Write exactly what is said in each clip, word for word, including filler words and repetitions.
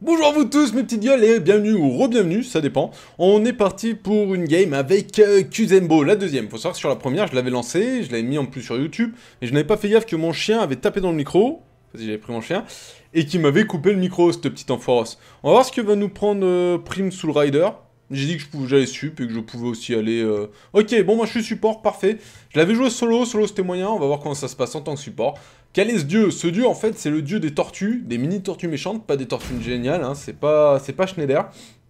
Bonjour à vous tous mes petites gueules et bienvenue ou re-bienvenue, ça dépend. On est parti pour une game avec euh, Kuzenbo, la deuxième. Faut savoir que sur la première, je l'avais lancé, je l'avais mis en plus sur YouTube, et je n'avais pas fait gaffe que mon chien avait tapé dans le micro, parce que j'avais pris mon chien, et qui m'avait coupé le micro, cette petite enfoirose. On va voir ce que va nous prendre euh, Prime Soul Rider. J'ai dit que je pouvais, j'allais sup et que je pouvais aussi aller... Euh... Ok, bon moi je suis support, parfait. Je l'avais joué solo, solo c'était moyen, on va voir comment ça se passe en tant que support. Quel est ce dieu? Ce dieu en fait c'est le dieu des tortues, des mini tortues méchantes, pas des tortues géniales, hein. c'est pas, c'est pas Schneider.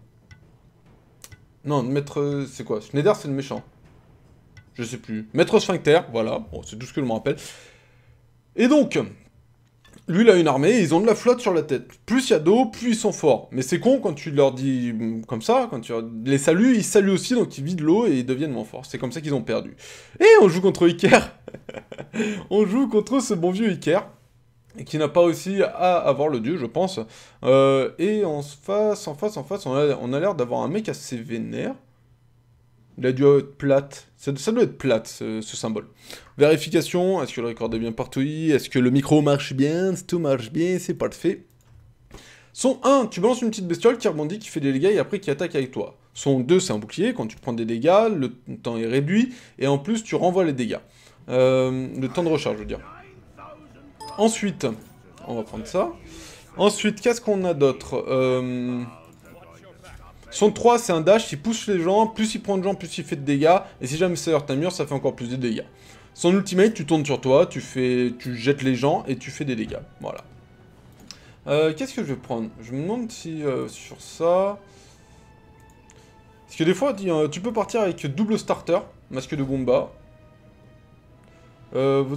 Non, maître... c'est quoi? Schneider c'est le méchant. Je sais plus. Maître Sphincter, voilà, bon, c'est tout ce que je me rappelle. Et donc... Lui, il a une armée, ils ont de la flotte sur la tête. Plus il y a d'eau, plus ils sont forts. Mais c'est con quand tu leur dis comme ça, quand tu les salues, ils saluent aussi, donc ils vident l'eau et ils deviennent moins forts. C'est comme ça qu'ils ont perdu. Et on joue contre Iker. On joue contre ce bon vieux Iker, qui n'a pas aussi à avoir le dieu, je pense. Euh, et en face, en face, en face, on a, on a l'air d'avoir un mec assez vénère. Il a dû être plate. Ça, ça doit être plate, ce, ce symbole. Vérification, est-ce que le record est bien partout? Est-ce que le micro marche bien? Si tout marche bien, c'est parfait. Son un, tu balances une petite bestiole qui rebondit, qui fait des dégâts et après qui attaque avec toi. Son deux, c'est un bouclier. Quand tu prends des dégâts, le temps est réduit. Et en plus, tu renvoies les dégâts. Euh, le temps de recharge, je veux dire. Ensuite, on va prendre ça. Ensuite, qu'est-ce qu'on a d'autre? euh... Son trois, c'est un dash, il pousse les gens, plus il prend de gens, plus il fait de dégâts, et si jamais ça heurte un mur, ça fait encore plus de dégâts. Son ultimate, tu tournes sur toi, tu fais, tu jettes les gens, et tu fais des dégâts, voilà. Euh, qu'est-ce que je vais prendre? Je me demande si, euh, sur ça... Parce que des fois, tu peux partir avec double starter, masque de Goomba. Euh...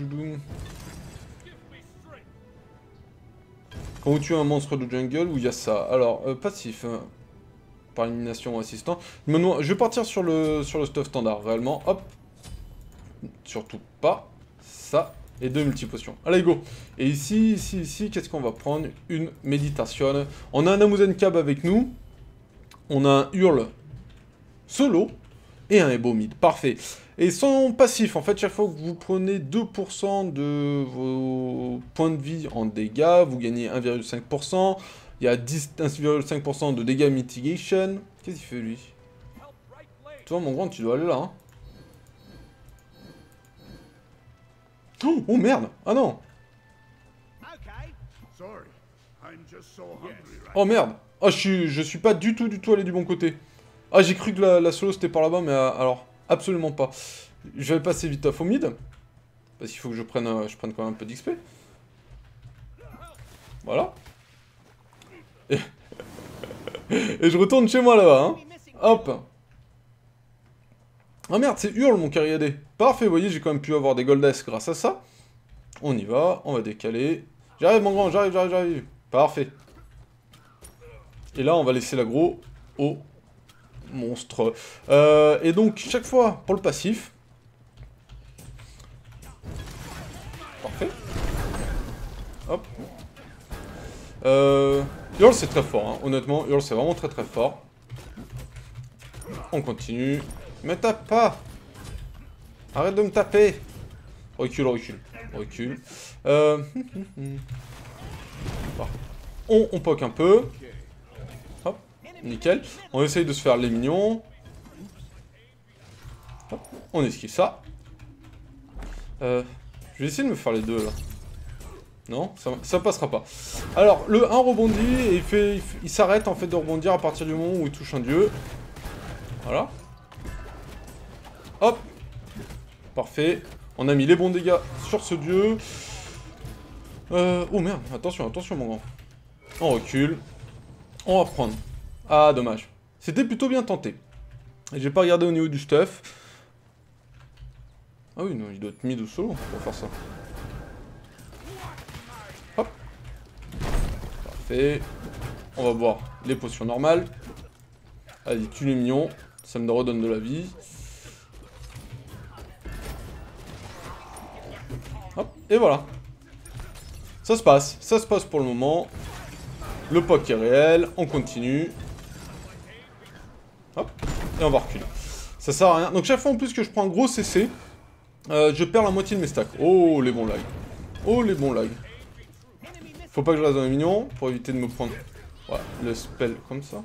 Quand vous tuez un monstre de jungle, où il y a ça. Alors, euh, passif... Hein. Par élimination ou assistant. Je vais partir sur le, sur le stuff standard, réellement. Hop. Surtout pas ça. Et deux multipotions. Allez, go. Et ici, ici, ici, qu'est-ce qu'on va prendre? Une méditation. On a un Amuzen Cab avec nous. On a un Hurle solo. Et un Ebo mid. Parfait. Et son passif, en fait, chaque fois que vous prenez deux pour cent de vos points de vie en dégâts, vous gagnez un virgule cinq pour cent. Il y a un virgule cinq pour cent de dégâts mitigation. Qu'est-ce qu'il fait, lui? Toi, mon grand, tu dois aller là, hein. Oh, oh, merde! Ah non! Oh, merde! Oh, je suis, je suis pas du tout, du tout allé du bon côté. Ah, j'ai cru que la, la solo, c'était par là-bas, mais euh, alors, absolument pas. Je vais passer vite off au mid. Parce qu'il faut que je prenne, euh, je prenne quand même un peu d'X P. Voilà. Et... Et je retourne chez moi là-bas, hein. Hop. Ah merde, c'est Hurle mon Cariadé. Parfait, vous voyez, j'ai quand même pu avoir des Goldes grâce à ça. On y va, on va décaler. J'arrive mon grand, j'arrive, j'arrive, j'arrive. Parfait. Et là, on va laisser l'aggro au monstre. Euh, et donc, chaque fois, pour le passif. Parfait. Hop. Euh... Hurle c'est très fort, hein. Honnêtement, Hurle c'est vraiment très très fort. On continue. Me tape pas! Arrête de me taper! Recule, recule, recule. Euh... on, on poke un peu. Hop, nickel. On essaye de se faire les mignons. Hop, on esquive ça. Euh... Je vais essayer de me faire les deux là. Non, ça, ça passera pas. Alors, le un rebondit et il fait, il, il s'arrête en fait de rebondir à partir du moment où il touche un dieu. Voilà. Hop. Parfait. On a mis les bons dégâts sur ce dieu. Euh, oh merde, attention, attention mon grand. On recule. On va prendre. Ah, dommage. C'était plutôt bien tenté. J'ai pas regardé au niveau du stuff. Ah oui, non, il doit être mid ou solo pour faire ça. Hop. Parfait. On va boire les potions normales. Allez, tue les mignons. Ça me redonne de la vie. Hop, et voilà. Ça se passe. Ça se passe pour le moment. Le poke est réel. On continue. Hop. Et on va reculer. Ça sert à rien. Donc chaque fois en plus que je prends un gros C C, euh, je perds la moitié de mes stacks. Oh, les bons lags. Oh, les bons lags. Faut pas que je reste dans les minions pour éviter de me prendre Ouais, le spell comme ça.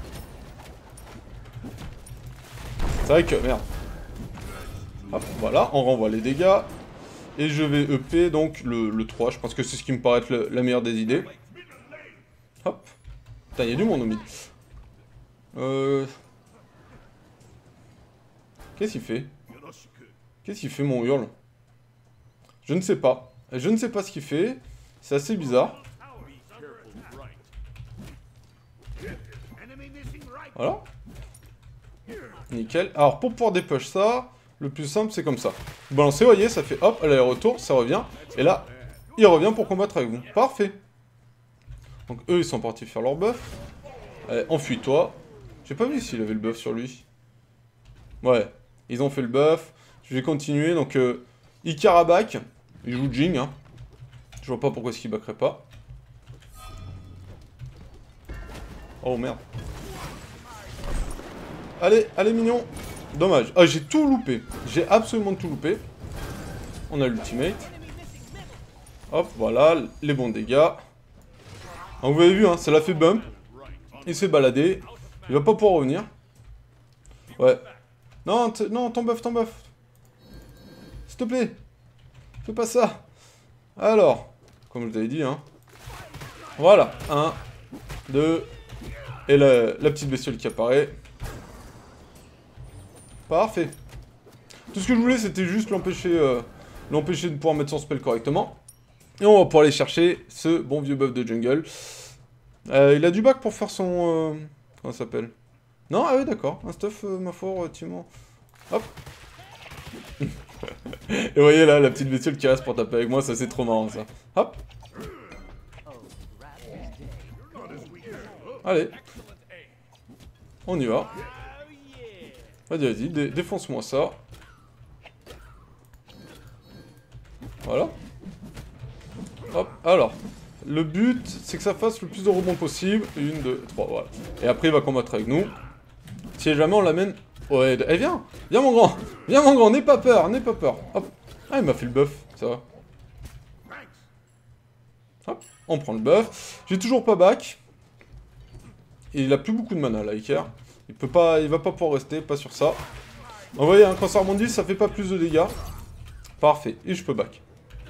C'est vrai que, merde. Hop, voilà, on renvoie les dégâts. Et je vais E P donc le, le trois, je pense que c'est ce qui me paraît être le, la meilleure des idées. Hop. Putain, il y a du monde au mid. Euh... Qu'est-ce qu'il fait? Qu'est-ce qu'il fait mon hurle? Je ne sais pas. Je ne sais pas ce qu'il fait. C'est assez bizarre. Voilà. Nickel. Alors, pour pouvoir dépush ça, le plus simple, c'est comme ça. Vous balancez, vous voyez, ça fait hop, aller-retour, ça revient. Et là, il revient pour combattre avec vous. Parfait. Donc, eux, ils sont partis faire leur buff. Allez, enfuis-toi. J'ai pas vu s'il avait le buff sur lui. Ouais, ils ont fait le buff. Je vais continuer. Donc, euh, Ikara back. Il joue Jing, hein. Je vois pas pourquoi est-ce qu'il backerait pas. Oh, merde. Allez, allez, mignon. Dommage. Ah, j'ai tout loupé. J'ai absolument tout loupé. On a l'ultimate. Hop, voilà, les bons dégâts. Donc, vous avez vu, hein, ça l'a fait bump. Il s'est baladé. Il va pas pouvoir revenir. Ouais. Non, non, ton buff, ton buff. S'il te plaît. Fais pas ça. Alors, comme je vous avais dit, hein. Voilà. Un, deux. Et la, la petite bestiole qui apparaît. Parfait. Tout ce que je voulais, c'était juste l'empêcher euh, l'empêcher de pouvoir mettre son spell correctement. Et on va pouvoir aller chercher ce bon vieux buff de jungle. Euh, il a du bac pour faire son... Euh... Comment ça s'appelle? Non, ah oui, d'accord. Un stuff, euh, ma foi, relativement... Hop. Et vous voyez là, la petite bestiole qui reste pour taper avec moi, ça c'est trop marrant ça. Hop. Allez. On y va. Vas-y, vas-y, dé défonce-moi ça. Voilà. Hop, alors. Le but, c'est que ça fasse le plus de rebonds possible. Une, deux, trois, voilà. Et après, il va combattre avec nous. Si jamais on l'amène... Ouais, eh, viens. Viens, mon grand. Viens, mon grand, n'aie pas peur, n'aie pas peur. Hop. Ah, il m'a fait le buff, ça va. Hop, on prend le buff. J'ai toujours pas back. Et il a plus beaucoup de mana, là, Iker. Il peut pas, il va pas pouvoir rester, pas sur ça. Vous voyez, hein, quand ça rebondit, ça fait pas plus de dégâts. Parfait, et je peux back.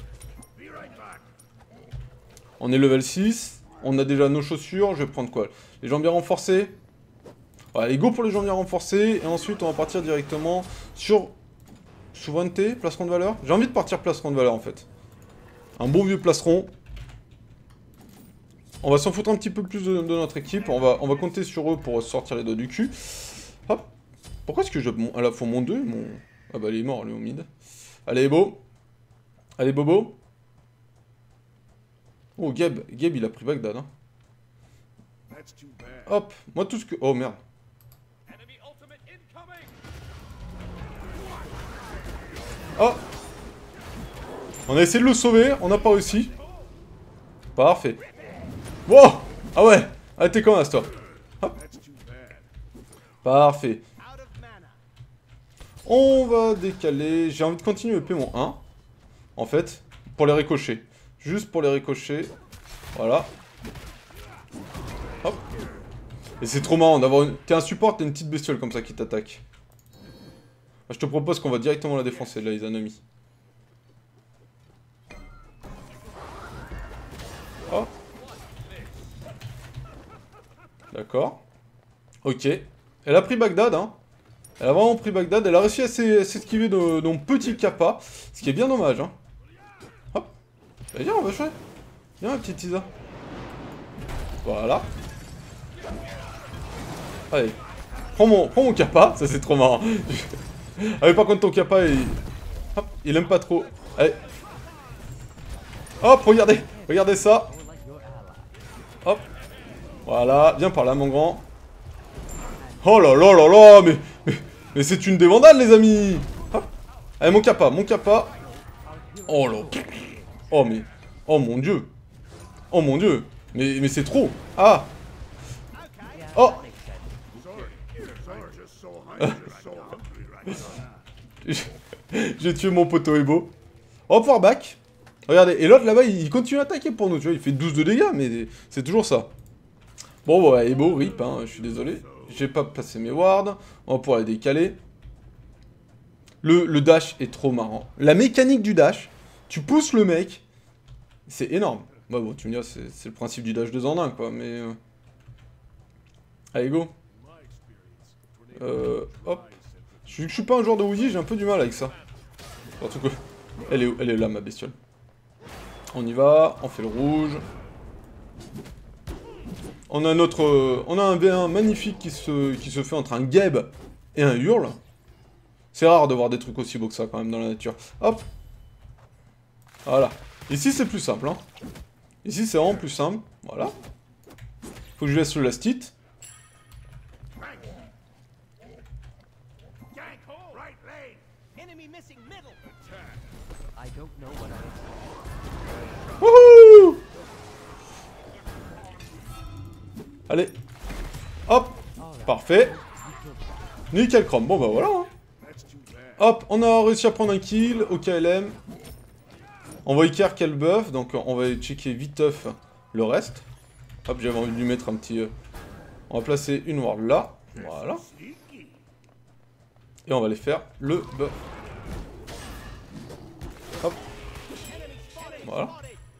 On est level six, on a déjà nos chaussures, je vais prendre quoi? Les jambiers renforcés. Ouais, allez, go pour les jambiers renforcés, et ensuite on va partir directement sur souveraineté, placement de valeur. J'ai envie de partir placement de valeur en fait. Un bon vieux placeron. On va s'en foutre un petit peu plus de, de notre équipe, on va, on va compter sur eux pour sortir les doigts du cul. Hop. Pourquoi est-ce que je... Mon, à la fois mon deux, mon... Ah bah il est mort, lui, au mid. Allez, beau. Allez, Bobo. Oh, Geb. Geb, il a pris Bagdad, hein. Hop. Moi, tout ce que... Oh, merde. Oh. On a essayé de le sauver, on n'a pas réussi. Parfait. Wow. Ah ouais. Ah, t'es comme un toi. Hop. Parfait. On va décaler. J'ai envie de continuer E P mon un. En fait, pour les ricochets. Juste pour les ricochets. Voilà. Hop. Et c'est trop marrant d'avoir une... T'es un support, t'as une petite bestiole comme ça qui t'attaque. Je te propose qu'on va directement la défoncer, là, les ennemis. Oh. D'accord. Ok. Elle a pris Bagdad, hein. Elle a vraiment pris Bagdad. Elle a réussi à s'esquiver de, de mon petit Kappa. Ce qui est bien dommage, hein. Hop. Bah, viens, on va jouer. Viens, ma petite Tisa. Voilà. Allez. Prends mon, prends mon Kappa. Ça, c'est trop marrant. Ah, mais par contre, ton Kappa, il... Hop, il aime pas trop. Allez. Hop, regardez. Regardez ça. Hop. Voilà. Viens par là, mon grand. Oh là là là là. Mais, mais, mais c'est une débandade, les amis. Hop. Allez, mon Kappa. Mon Kappa. Oh là. Oh, mais... Oh, mon Dieu. Oh, mon Dieu. Mais, mais c'est trop. Ah. Oh. J'ai tué mon poteau Ebo. On va pouvoir back. Regardez, et l'autre là-bas, il continue à attaquer pour nous, tu vois, il fait douze de dégâts, mais c'est toujours ça. Bon, ouais, Ebo, rip, hein, je suis désolé. J'ai pas placé mes wards. On va pouvoir les décaler. Le, le dash est trop marrant. La mécanique du dash, tu pousses le mec, c'est énorme. Bah bon, tu me dis, c'est le principe du dash deux en un, quoi, mais... Euh... Allez, go. Euh, hop. Je, je suis pas un joueur de Woozy, j'ai un peu du mal avec ça. Surtout que... Elle est où? Elle est là, ma bestiole. On y va, on fait le rouge. On a notre... Euh, on a un V un magnifique qui se, qui se fait entre un Geb et un Hurle. C'est rare de voir des trucs aussi beaux que ça, quand même, dans la nature. Hop. Voilà. Ici, c'est plus simple, hein. Ici, c'est vraiment plus simple. Voilà. Faut que je laisse le lastite. Wouhou! Allez. Hop. Parfait. Nickel chrome. Bon, bah voilà, hein. Hop, on a réussi à prendre un kill au K L M. On va équerre quel buff, donc on va checker viteuf le reste. Hop, j'avais envie de lui mettre un petit... Euh... On va placer une ward là, voilà. Et on va aller faire le buff. Hop. Voilà.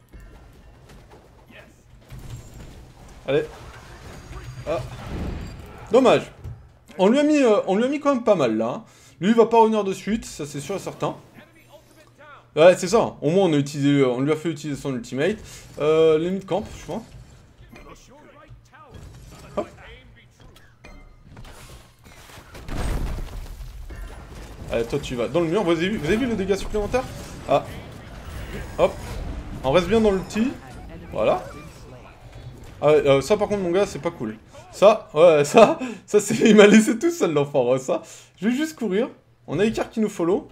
Allez. Ah. Dommage. On lui a mis, euh, on lui a mis quand même pas mal là. Hein. Lui, il va pas revenir de suite, ça c'est sûr et certain. Ouais, c'est ça. Au moins, on a utilisé, on lui a fait utiliser son ultimate. Euh, les mid-camp, je pense. Hop. Allez, toi, tu vas dans le mur. Vous avez vu, vous avez vu le dégât supplémentaire? Ah. Hop. On reste bien dans l'ulti. Voilà. Ah, euh, ça, par contre, mon gars, c'est pas cool. Ça, ouais, ça, ça, c'est... Il m'a laissé tout seul, l'enfant, ouais, ça. Je vais juste courir. On a Icar qui nous follow.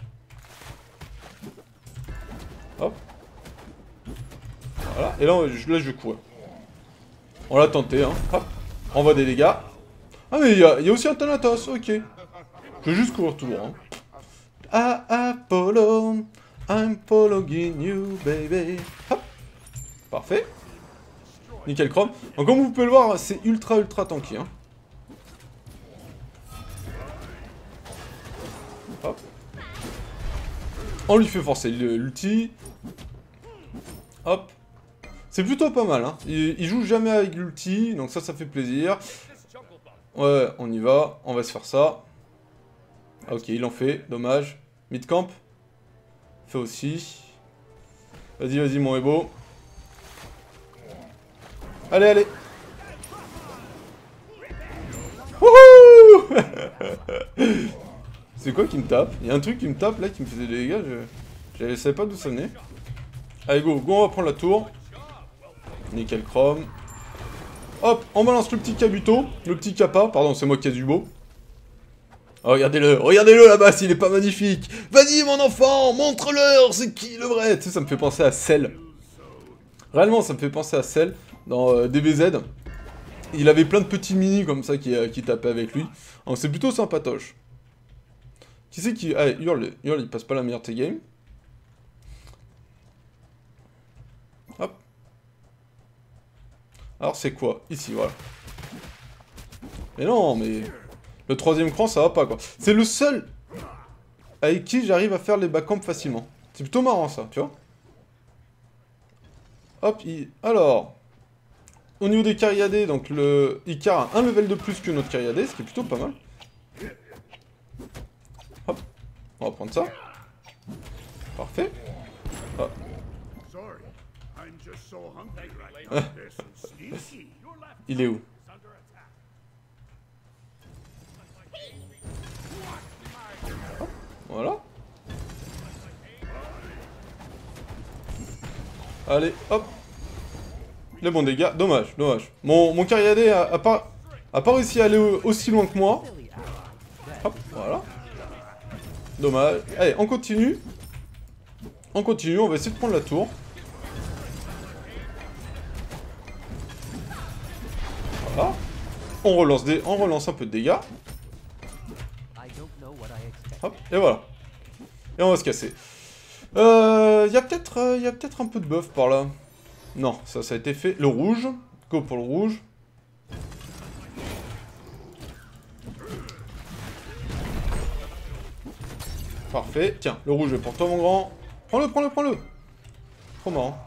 Hop. Voilà. Et là, je, là, je vais courir. On l'a tenté, hein. Hop. On voit des dégâts. Ah, mais il y, y a aussi un Thanatos, ok. Je vais juste courir tout droit, hein. Ah, Apollo, I'm following you, baby. Hop. Parfait. Nickel chrome. Donc comme vous pouvez le voir, c'est ultra ultra tanky. Hein. Hop. On lui fait forcer l'ulti. Hop. C'est plutôt pas mal. Hein. Il, il joue jamais avec l'ulti, donc ça, ça fait plaisir. Ouais, on y va. On va se faire ça. Ah, ok, il en fait. Dommage. Mid-camp. Fait aussi. Vas-y, vas-y, mon Ebo. Allez, allez. Wouhou. C'est quoi qui me tape? Il y a un truc qui me tape là, qui me faisait des dégâts. Je ne savais pas d'où ça venait. Allez, go, go, on va prendre la tour. Nickel chrome. Hop, on balance le petit Kabuto. Le petit Kappa. Pardon, c'est moi qui ai du beau. Oh, regardez-le, regardez-le là-bas, s'il est pas magnifique. Vas-y, mon enfant, montre-leur, c'est qui le vrai? Tu sais, ça me fait penser à Cell. Réellement, ça me fait penser à Cell. Dans euh, D B Z, il avait plein de petits mini comme ça qui, euh, qui tapaient avec lui. Donc c'est plutôt sympatoche. Qui c'est qui... Allez, Hurle, Hurle, il passe pas la meilleure de ses games. Hop. Alors c'est quoi? Ici, voilà. Mais non, mais... Le troisième cran, ça va pas, quoi. C'est le seul avec qui j'arrive à faire les backcamps facilement. C'est plutôt marrant, ça, tu vois. Hop, il... Alors... Au niveau des Cariadés, donc le Icar a un level de plus que notre Cariadé, ce qui est plutôt pas mal. Hop, on va prendre ça. Parfait. Ah. Il est où? Hop, voilà. Allez, hop. Les bons dégâts, dommage, dommage. Mon, mon Cariadé a, a, pas, a pas réussi à aller aussi loin que moi. Hop, voilà. Dommage. Allez, on continue. On continue, on va essayer de prendre la tour. Voilà. On relance, des, on relance un peu de dégâts. Hop, et voilà. Et on va se casser. Euh, y a peut-être euh, y a peut-être un peu de buff par là. Non, ça, ça a été fait. Le rouge. Go pour le rouge. Parfait. Tiens, le rouge est pour toi, mon grand. Prends-le, prends-le, prends-le. Trop marrant.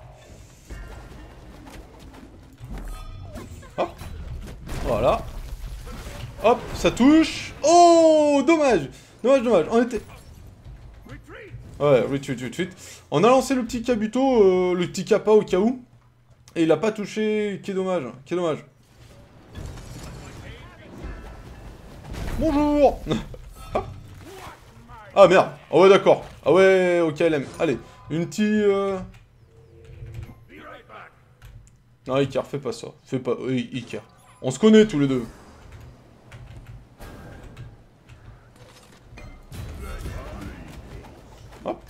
Hop. Voilà. Hop, ça touche. Oh, dommage. Dommage, dommage. On était... Ouais, retweet, retweet. On a lancé le petit Kabuto, euh, le petit Kappa au cas où. Et il a pas touché. Qui est dommage. Qui est dommage. Bonjour. Ah merde. Ah ouais, d'accord. Ah ouais, ok, L M. Allez, une petite... Euh... Non, Icar, fais pas ça. Fais pas... Euh, Icar. On se connaît tous les deux. Hop.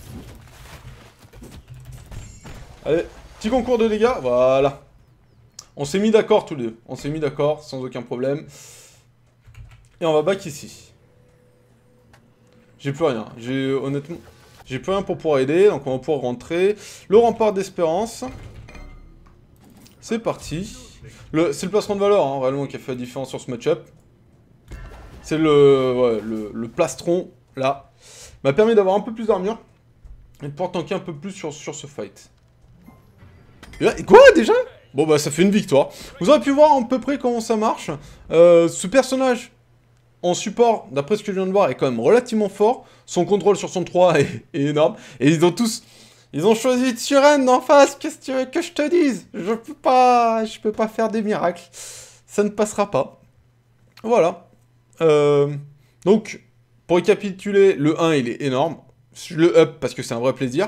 Allez, petit concours de dégâts. Voilà. On s'est mis d'accord tous les deux. On s'est mis d'accord, sans aucun problème. Et on va back ici. J'ai plus rien. J'ai honnêtement... J'ai plus rien pour pouvoir aider, donc on va pouvoir rentrer. Le rempart d'espérance. C'est parti. Le... C'est le placement de valeur, hein, réellement, qui a fait la différence sur ce match-up. C'est le... Ouais, le... le plastron, là. M'a permis d'avoir un peu plus d'armure. Et de pouvoir tanker un peu plus sur, sur ce fight. Et là... Quoi, déjà? Bon, bah, ça fait une victoire. Vous aurez pu voir à peu près comment ça marche. Euh, ce personnage... En support, d'après ce que je viens de voir, est quand même relativement fort. Son contrôle sur son trois est, est énorme. Et ils ont tous... Ils ont choisi Turen en face. Qu'est-ce que tu veux que je te dise? Je peux pas... Je peux pas faire des miracles. Ça ne passera pas. Voilà. Euh, donc, pour récapituler, le un, il est énorme. Le up, parce que c'est un vrai plaisir.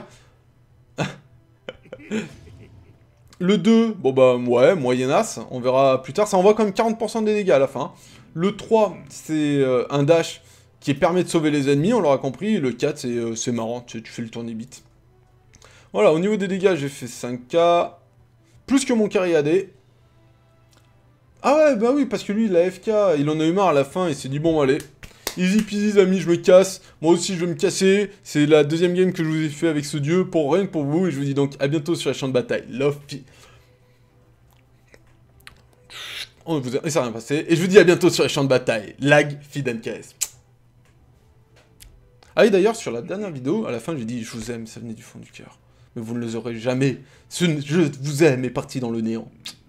Le deux, bon bah, ouais, moyennasse. On verra plus tard. Ça envoie quand même quarante pour cent des dégâts à la fin. Le trois, c'est euh, un dash qui permet de sauver les ennemis, on l'aura compris. Le quatre, c'est euh, marrant, tu, tu fais le tournébit. Voilà, au niveau des dégâts, j'ai fait cinq K. Plus que mon carry A D. Ah ouais, bah oui, parce que lui, il a F K, il en a eu marre à la fin, il s'est dit, bon, allez, easy peasy, amis, je me casse. Moi aussi, je vais me casser. C'est la deuxième game que je vous ai fait avec ce dieu, pour rien que pour vous. Et je vous dis donc à bientôt sur les champs de bataille. Love, peace. On vous a... Il s'est rien passé. Et je vous dis à bientôt sur les champs de bataille. Lag, feed and K S. Ah oui, d'ailleurs, sur la dernière vidéo, à la fin, j'ai dit « Je vous aime », ça venait du fond du cœur. Mais vous ne les aurez jamais. Ce « Je vous aime » est parti dans le néant.